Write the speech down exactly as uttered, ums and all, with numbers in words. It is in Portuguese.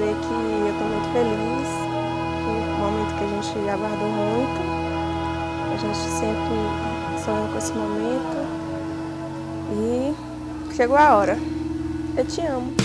dizer que eu estou muito feliz, foi um momento que a gente aguardou muito, a gente sempre sonhou com esse momento e chegou a hora. Eu te amo.